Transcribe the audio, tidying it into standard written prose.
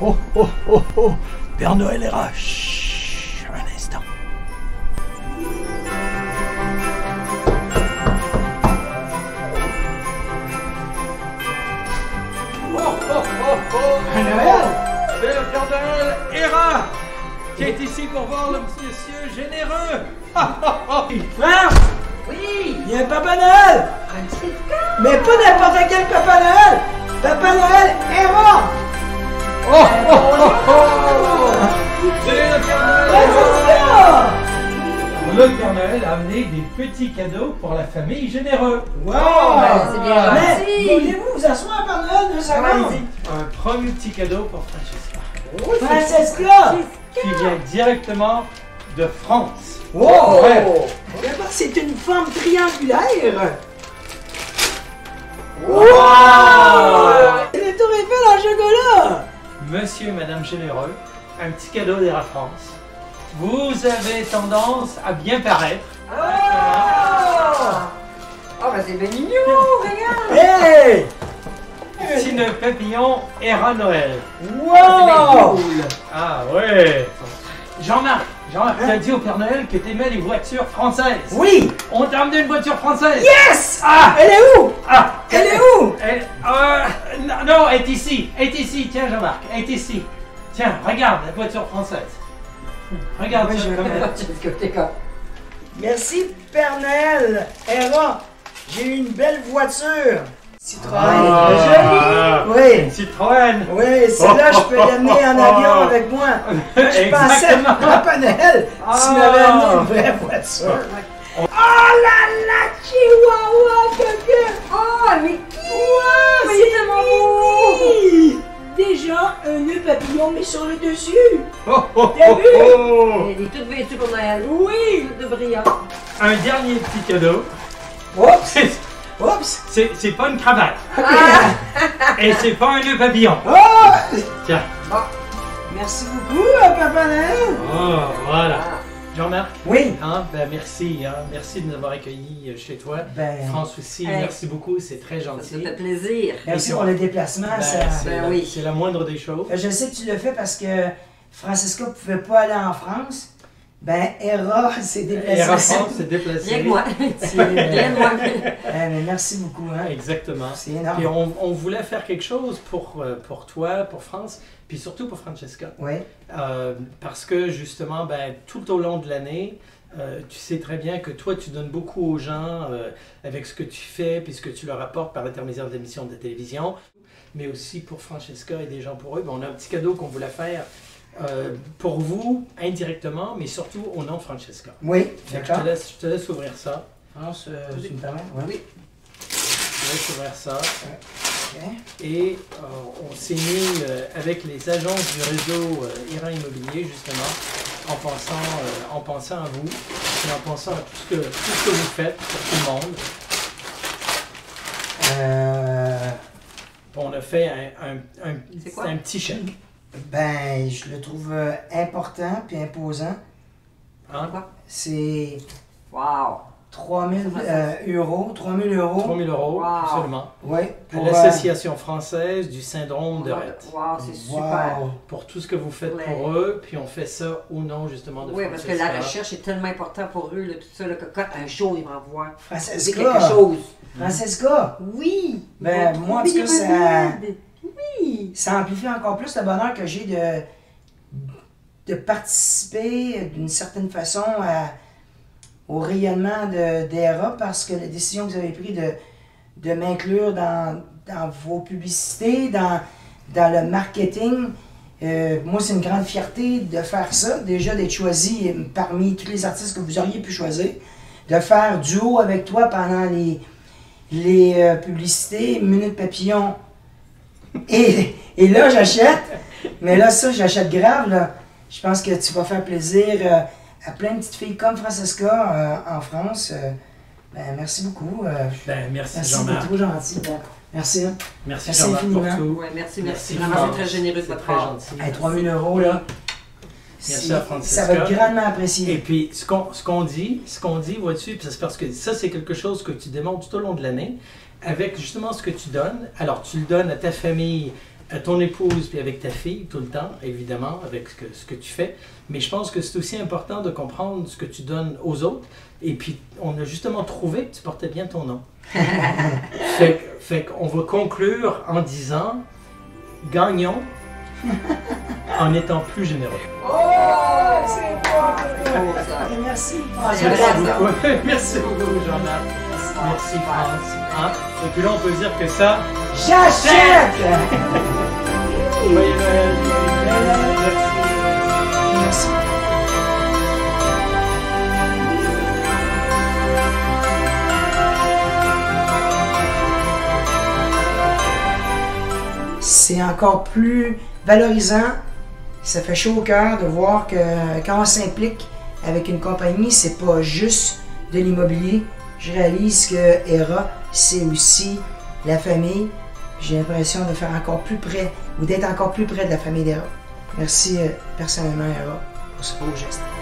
Oh, oh, oh, oh. Père Noël ira. Chut, un instant. Oh, oh, oh, oh. Noël! C'est le Père Noël Héra qui est ici pour voir le monsieur généreux. Hein? Oui! Il y a un Papa Noël! Francesca! Mais pas n'importe quel Papa Noël! Papa Noël est mort! Oh, oh, oh, oh. C'est le Père Noël Héra. Le Père Noël a amené des petits cadeaux pour la famille généreux. Wow! c'est bien Mais gentil. voulez-vous vous asseoir, Papa Noël, 2 secondes? Allez-y. Un premier petit cadeau pour Francesca, Francesca! qui vient directement de France. Wow! Ouais. D'abord, c'est une forme triangulaire! Wow! C'est le Tour Eiffel en chocolat! Monsieur et Madame Généreux, un petit cadeau d'Air France. Vous avez tendance à bien paraître. Ah! Oh, ben c'est bien mignon, regarde! Hey! Petit nœud papillon Era Noël. Wow! Ah ouais. Jean-Marc, tu as dit au Père Noël que tu aimais les voitures françaises. Oui! On t'a amené une voiture française. Yes! Ah! Elle est où? Ah! Elle est où? Non, elle est ici. Elle est ici. Tiens, Jean-Marc, elle est ici. Tiens, regarde la voiture française. Regarde Oui, ça je comme elle. Francesca. Merci, Père Noël! Héra, j'ai eu une belle voiture! Citroën! Ah. Oui! Citroën. Oui, celle-là, je peux l'amener en avion avec moi! Je pensais à Exactement. Papa Noël s'il m'avait amené une vraie voiture! Oh là là, Chihuahua, bébé! Oh, mais qui? Wow, mais il est tellement beau! mini! Déjà un nœud papillon, mais sur le dessus! Oh, oh, T'as oh, vu? oh. Il est tout vêtu pour Noël. Oui! Tout de brillant. Un dernier petit cadeau. Oups! Oups! C'est pas une cravate. Ah! Et c'est pas un nœud papillon. Oh! Tiens. Merci beaucoup, Papa Noël! Oh, voilà. Ah. Jean-Marc, Oui! hein, ben merci. Hein, merci de nous avoir accueillis chez toi. Ben, France aussi, Hey. merci beaucoup. C'est très Ça gentil. fait plaisir. merci pour le déplacement. Ben, ça... c'est Ben la- oui. c'est la moindre des choses. Je sais que tu le fais parce que Francesca ne pouvait pas aller en France. Ben, Héra s'est déplacée. Air France s'est déplacé. Viens que moi. C'est, euh, Viens de moi. mais merci beaucoup. Hein. Exactement. C'est Puis énorme. on voulait faire quelque chose pour toi, pour France, puis surtout pour Francesca. Oui. Parce que justement, ben, tout au long de l'année, tu sais très bien que toi, tu donnes beaucoup aux gens avec ce que tu fais, puis ce que tu leur apportes par l'intermédiaire d'émissions de télévision, mais aussi pour Francesca et des gens pour eux. Ben, on a un petit cadeau qu'on voulait faire pour vous, indirectement, mais surtout au nom de Francesca. Oui, Fait que d'accord. je te laisse ouvrir ça. France, tu me permets? Ouais. Oui. Je te laisse ouvrir ça. Ok. Et on s'est mis avec les agences du réseau Héra Immobilier, justement, en pensant à vous, et en pensant à tout ce que vous faites pour tout le monde. On a fait C'est quoi? un petit chèque. Ben, je le trouve important puis imposant. Hein? Quoi? C'est Wow. 3000 euros. 3000 euros. 3 000 euros, Wow. absolument. Oui. À l'Association française du syndrome de Rett. Wow, c'est super. Wow. Pour tout ce que vous faites Ouais. pour eux, puis on fait ça au nom justement de Oui, parce que la Francesca. recherche est tellement importante pour eux, là, tout ça, là, que quand un show, ils m'envoient. C'est Francesca. quelque chose. Francesca. Oui. Ben, moi, en tout cas, ça... Oui. Ça amplifie encore plus le bonheur que j'ai de participer d'une certaine façon au rayonnement d'Héra parce que la décision que vous avez prise de m'inclure dans vos publicités, dans le marketing, moi c'est une grande fierté de faire ça, déjà d'être choisi parmi tous les artistes que vous auriez pu choisir, de faire duo avec toi pendant les publicités, Minute Papillon. Et là, j'achète, mais là, ça, j'achète grave, là. Je pense que tu vas faire plaisir à plein de petites filles comme Francesca en France. Ben, merci beaucoup. Ben, merci Merci, Jean-Marc. c'est trop gentil. Ben, merci. Hein. Merci Merci Jean-Marc pour infiniment. tout. Ouais, merci. Merci, Vraiment, France. c'est très généreux de C'est votre très part. gentil. Hey, 3000 euros, là. Merci à Francesca. Ça va être grandement Et apprécié. puis, ce qu'on dit, vois-tu, puis c'est parce que ça, c'est quelque chose que tu démontres tout au long de l'année, avec justement ce que tu donnes. Alors, tu le donnes à ta famille ton épouse puis avec ta fille tout le temps, évidemment, avec ce que tu fais. Mais je pense que c'est aussi important de comprendre ce que tu donnes aux autres. Et puis, on a justement trouvé que tu portais bien ton nom. fait qu'on va conclure en disant, gagnons en étant plus généreux. Oh, c'est beau, ça. Merci. Merci beaucoup. Merci beaucoup, Jean-Marc. Merci, France. Hein? Et puis là, on peut dire que ça... J'achète! Joyeux Noël. Merci. Merci. C'est encore plus valorisant. Ça fait chaud au cœur de voir que quand on s'implique avec une compagnie, c'est pas juste de l'immobilier. Je réalise que ERA, c'est aussi la famille. J'ai l'impression de faire encore plus près ou d'être encore plus près de la famille d'ERA. Merci personnellement ERA pour ce beau geste.